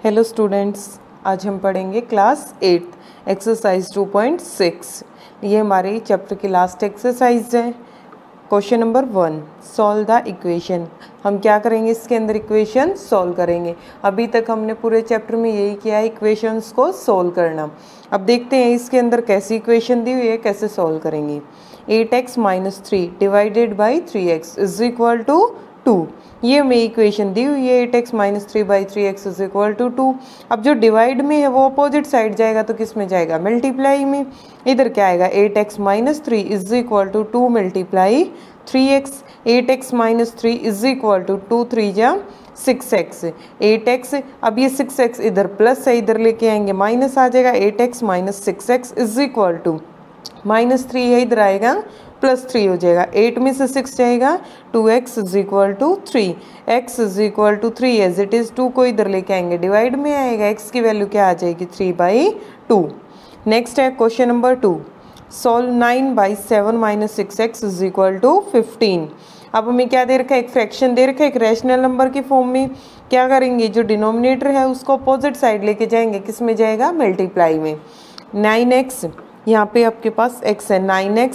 Hello students, आज हम पढ़ेंगे क्लास 8 एक्सरसाइज 2.6। ये हमारे चैप्टर की लास्ट एक्सरसाइज है। Question number 1, solve the equation. हम क्या करेंगे, इसके अंदर इक्वेशन सॉल्व करेंगे। अभी तक हमने पूरे चैप्टर में यही किया है, इक्वेशंस को सॉल्व करना। अब देखते हैं इसके अंदर कैसी इक्वेशन दी हुई है, कैसे सॉल्व करेंगे। 8x - 3 divided by 3x is equal to 2। ये हमें इक्वेशन दी हुई है 8x - 3/3x is equal to 2। अब जो डिवाइड में है वो अपोजिट साइड जाएगा तो किस में जाएगा, मल्टीप्लाई में। इधर क्या आएगा, 8x - 3 is equal to 2 multiply 3x। 8x - 3 is equal to 2 3 जा 6x। 8x, अब ये 6x इधर प्लस है, इधर लेके आएंगे माइनस आ जाएगा। 8x - 6x is equal to -3 है, इधर आएगा +3 हो जाएगा। 8 में से 6 जाएगा, 2x is equal to 3। x is equal to 3 as it is. 2 को इधर लेके आएंगे, डिवाइड में आएगा, x की वैल्यू क्या आ जाएगी 3/2। नेक्स्ट है question number 2, solve 9/7 - 6x is equal to 15। अब हमें क्या दे रखा है, एक फ्रैक्शन दे रखा है, एक रैशनल नंबर की फॉर्म में। क्या करेंगे, जो डिनोमिनेटर है उसको अपोजिट साइड लेके जाएंगे, किस में जाएगा, मल्टीप्लाई में। 9x, यहाँ पे आपके पास x है,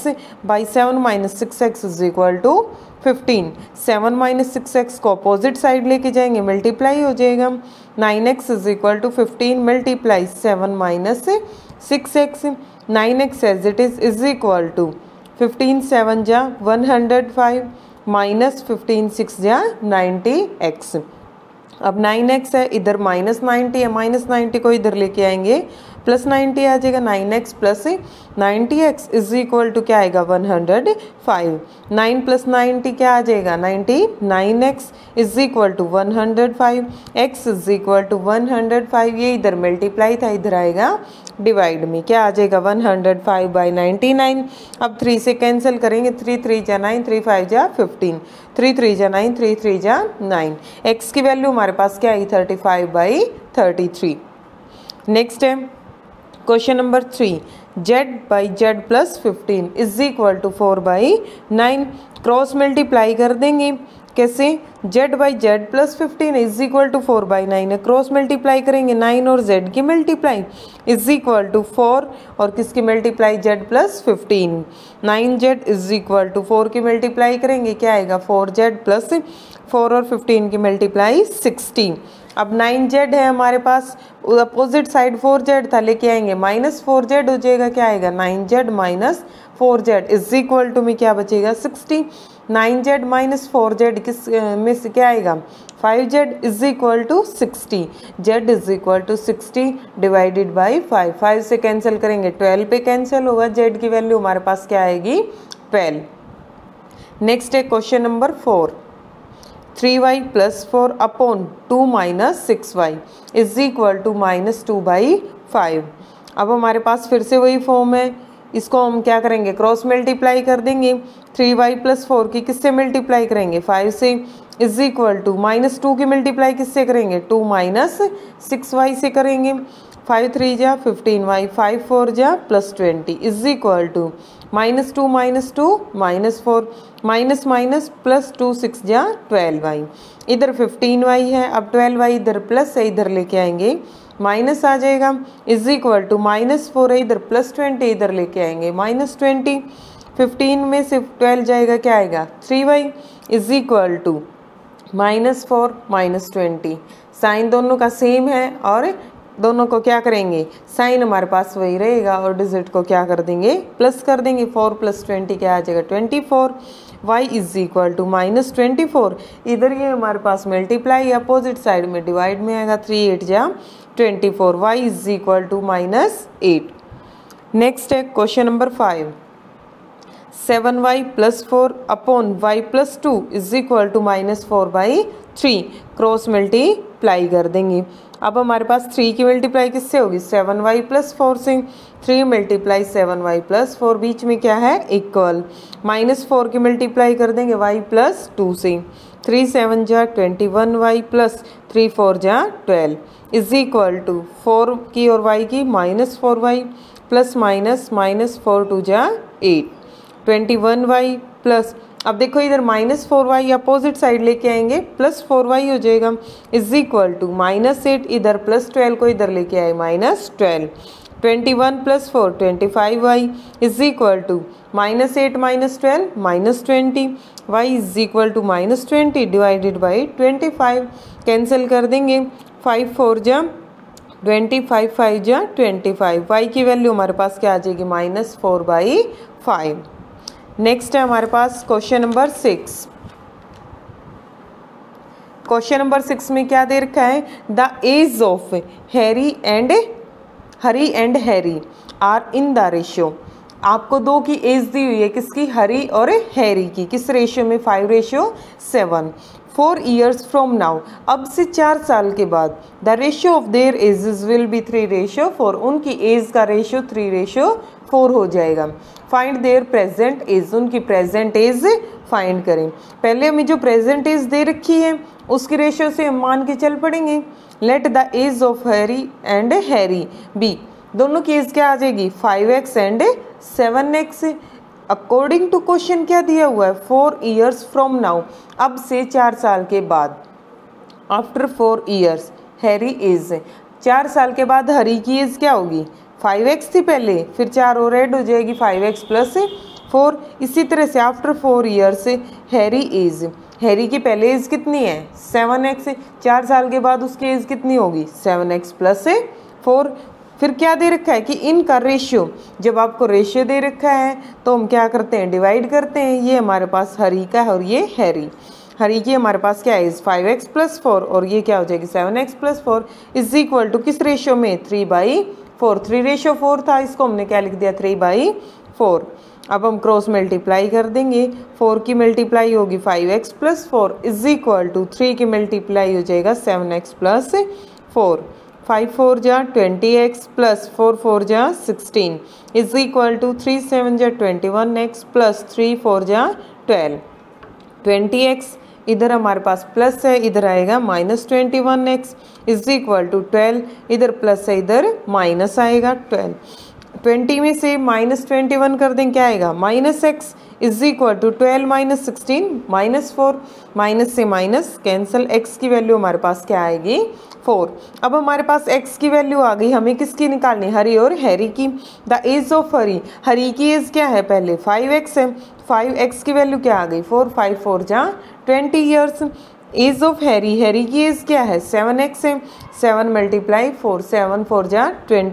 9x/7 - 6x is equal to 15। 7 - 6x को अपोजिट साइड लेके जाएंगे, मल्टीप्लाई हो जाएगा। 9x is equal to 15 multiply 7 - 6x। 9x as it is equal to 15 7 जा 105 माइनस 15 6 जा 90x। अब 9x है, इधर -90 है, -90 को इधर लेके आएंगे, +90 आ जाएगा। 9x + 90x is equal to क्या आएगा, 105। 9 + 90 क्या आ जाएगा, 99x is equal to 105। x is equal to 105, ये इधर मल्टीप्लाई था, इधर आएगा डिवाइड में, क्या आ जाएगा 105/99। अब 3 से कैंसिल करेंगे, 3 3 जा 9, 3 5 जा 15, 3 3 जा 9, 3 3 जा 9। x की वैल्यू हमारे पास क्या आई, 35/33। नेक्स्ट है question number 3, z/z + 15 is equal to 4/9। Cross multiply कर देंगे, कैसे, z/z + 15 इज इक्वल टू 4/9 है। क्रॉस मल्टीप्लाई करेंगे, 9 और z की मल्टीप्लाई इज इक्वल टू 4 और किसकी multiply, z + 15। 9z is equal to 4 की मल्टीप्लाई करेंगे, क्या आएगा, 4z + 4 और 15 की मल्टीप्लाई 16। अब 9z है हमारे पास, अपोजिट साइड 4z था, लेके आएंगे -4z हो जाएगा, क्या आएगा 9z - 4z is equal to में क्या बचेगा 60। 9z - 4z किस में से क्या आएगा, 5z is equal to 60। z is equal to 60 divided by 5। 5 से कैंसिल करेंगे, 12 पे कैंसिल होगा, z की वैल्यू हमारे पास क्या आएगी, 12। नेक्स्ट है question number 4, 3y + 4 upon 2 - 6y is equal to -2/5। अब हमारे पास फिर से वही फॉर्म है, इसको हम क्या करेंगे, क्रॉस मल्टीप्लाई कर देंगे। 3y + 4 की किससे मल्टीप्लाई करेंगे, 5 से, इज इक्वल टू -2 की मल्टीप्लाई किससे करेंगे, 2 - 6y से करेंगे। 5 3 जा 15y, 5 4 जा +20 इज इक्वल टू -2 - 2 -4 माइनस +2 6 जा 12y। इधर 15y है, अब 12y इधर प्लस है, इधर लेके आएंगे माइनस आ जाएगा, इज इक्वल टू -4 है, इधर +20 इधर लेके आएंगे -20। 15 में से 12 जाएगा, क्या आएगा 3y is equal to -4 -20। Sign दोनों का सेम है और दोनों को क्या करेंगे, साइन हमारे पास वही रहेगा और डिजिट को क्या कर देंगे, प्लस कर देंगे। 4 + 20 क्या आ जाएगा 24। y इज इक्वल टू -24, इधर ये हमारे पास मल्टीप्लाई, अपोजिट साइड में डिवाइड में आएगा, 3 8 जा 24, y is equal to -8। Next है question number 5, 7y + 4 upon y + 2 is equal to -4/3। Cross multiply कर देंगे। अब हमारे पास 3 की मल्टीप्लाई किससे होगी, 7y + 4 से। 3 मल्टीप्लाई 7y + 4, बीच में क्या है, इक्वल। -4 की मल्टीप्लाई कर देंगे y + 2 से। 3 7 जा 21y + 3 4 जा 12 इज इक्वल टू 4 की और y की -4y प्लस -4 2 जा 8। 21y प्लस अब देखो इधर -4y अपोजिट साइड लेके आएंगे, +4y हो जाएगा, इज इक्वल टू -8, इधर +12 को इधर लेके आए -12, 21 + 4 25y is equal to -8 -12 -20, y is equal to -20 divided by 25, cancel कर देंगे, 5 4 जा 25, 5 जा 25, y की वैल्यू हमारे पास क्या आ जाएगी -4/5। नेक्स्ट है हमारे पास क्वेश्चन नंबर 6। क्वेश्चन नंबर 6 में क्या दे रखा है, the age of Hari and Harry are in the ratio. आपको दो की एज दी हुई है, किसकी, हरी और हैरी की, किस रेशियो में, 5:7। 4 years फ्रॉम नाउ, अब से 4 साल के बाद, the ratio of their ages will be 3:4, उनकी एज का रेशियो 3:4 हो जाएगा। फाइंड देयर प्रेजेंट एज, उनकी प्रेजेंट एज फाइंड करें। पहले हमें जो प्रेजेंट एज दे रखी है उसकी रेशियो से हम मान के चल पड़ेंगे। Let the age of Hari and Harry be, दोनों की एज क्या आ जाएगी 5x and 7x। According to question क्या दिया हुआ है, 4 years फ्रॉम नाउ, अब से 4 साल के बाद, आफ्टर 4 years हैरी एज, 4 साल के बाद हरी की एज क्या होगी, 5x थी पहले, फिर 4 और ऐड हो जाएगी 5x + 4। इसी तरह से after 4 years Harry age, Harry की पहले एज कितनी है 7x, 4 साल के बाद उसकी एज कितनी होगी 7x + 4। फिर क्या दे रखा है कि इनका रेशियो, जब आपको रेशियो दे रखा है तो हम क्या करते हैं, डिवाइड करते हैं। ये हमारे पास हरी का है और ये हैरी, हरी की हमारे पास क्या है 5x + 4 और ये क्या हो जाएगी 7x + 4 इज इक्वल टू किस रेशियो में 3/4, 3:4 था, इसको हमने क्या लिख दिया 3/4। अब हम क्रॉस मल्टीप्लाई कर देंगे, 4 की मल्टीप्लाई होगी 5x + 4 इज इक्वल टू 3 की मल्टीप्लाई हो जाएगा 7x + 4, 5 4 जा 20x + 4 4 जा 16 इज इक्वल टू 3 7 जा 21x + 3 4 जा 12, 20x इधर हमारे पास प्लस है, इधर आएगा -21x इज इक्वल टू 12, इधर प्लस है इधर माइनस आएगा 12, 20 में से -21 कर दें क्या आएगा -x is equal to 12 - 16 -4, minus से माइनस कैंसिल, x की वैल्यू हमारे पास क्या आएगी 4। अब हमारे पास x की वैल्यू आ गई, हमें किसकी निकालनी, हरी और हैरी की। The age of Hari, Hari की एज क्या है पहले 5x है, 5x की वैल्यू क्या आ गई 4, 5 4 जा 20 years। Age of Harry, Harry की एज क्या है 7x है, 7 × 4 7 4 जा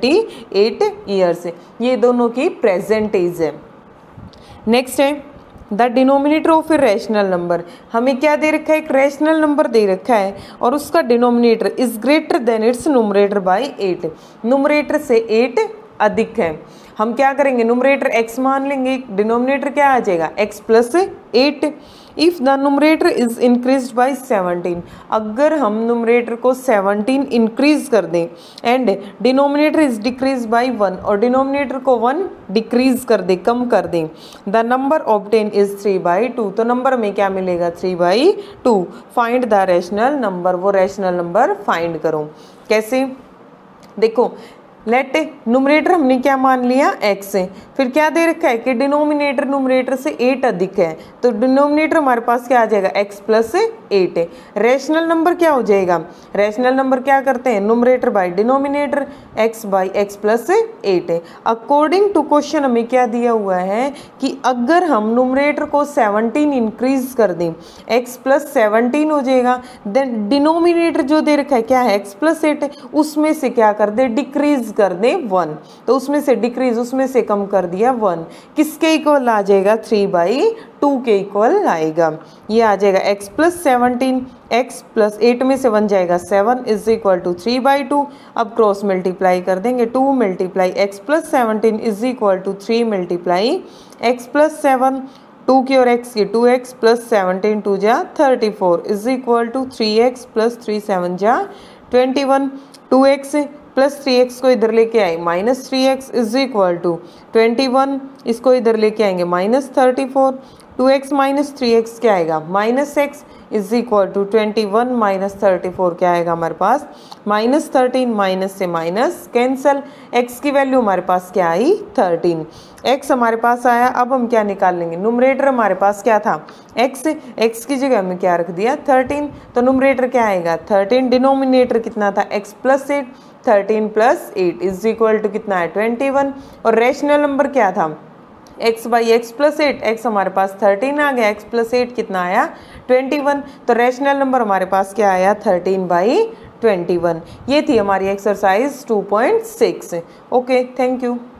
28 years। ये दोनों की प्रेजेंट एज है। नेक्स्ट है the denominator of a rational number, हमें क्या दे रखा है, एक रैशनल नंबर दे रखा है और उसका denominator is greater than its numerator by 8, numerator से 8 अधिक है। हम क्या करेंगे, नुमरेटर x मान लेंगे, डिनोमिनेटर क्या आ जाएगा x + 8। If the numerator is increased by 17, अगर हम नुमरेटर को 17 इंक्रीज कर दें and denominator is decrease by 1 और डिनोमिनेटर को 1 डिक्रीज कर दे, कम कर दें, द नंबर ऑब्टेन इज 3/2, तो नंबर में क्या मिलेगा 3/2। फाइंड द रैशनल नंबर, वो रैशनल नंबर फाइंड करो। कैसे, देखो लेट नुमरेटर हमने क्या मान लिया x है, फिर क्या दे रखा है कि डिनोमिनेटर नुमरेटर से 8 अधिक है, तो डिनोमिनेटर हमारे पास क्या आ जाएगा x + 8 है। रैशनल नंबर क्या हो जाएगा, रैशनल नंबर क्या करते हैं, नुमरेटर बाय डिनोमिनेटर, x/x + 8 है। अकॉर्डिंग टू क्वेश्चन हमें क्या दिया हुआ है कि अगर हम नुमरेटर को 17 इंक्रीज कर दें, x + 17 हो जाएगा, देन डिनोमिनेटर जो दे रखा है क्या है x + 8 है, उसमें से क्या कर दे डिक्रीज कर दे 1, तो उसमें से डिक्रीज, उसमें से कम कर दिया 1, किसके इक्वल आ जाएगा 3/2 के इक्वल आएगा। ये आ जाएगा x + 17, x + 8 में से 1 जाएगा 7 इज इक्वल टू 3/2। अब क्रॉस मल्टीप्लाई कर देंगे, 2 × x + 17 is equal to 3 × x + 7, 2 की और x की 2x + 17 2 जा 34 इज इक्वल टू 3x + 3 7 जा 21, 2x + 3x को इधर लेके आए -3x इज इक्वल टू 21, इसको इधर लेके आएंगे -34, 2x माइनस 3x क्या आएगा minus x is equal to 21 minus 34 क्या आएगा हमारे पास माइनस 13 माइनस से माइनस कैंसल x की वैल्यू हमारे पास क्या आई 13 x हमारे पास आया। अब हम क्या निकाल लेंगे नुमरेटर हमारे पास क्या था x की जगह में क्या रख दिया 13 तो नुमरेटर क्या आएगा 13 डिनोमिनेटर कितना था x plus 8 13 plus 8 is equal to कितना है 21 और रैशनल नंबर क्या था x by x plus 8 x हमारे पास 13 आ गया x प्लस 8 कितना आया 21 तो रैशनल नंबर हमारे पास क्या आया 13/21। ये थी हमारी एक्सरसाइज 2.6। Okay thank you.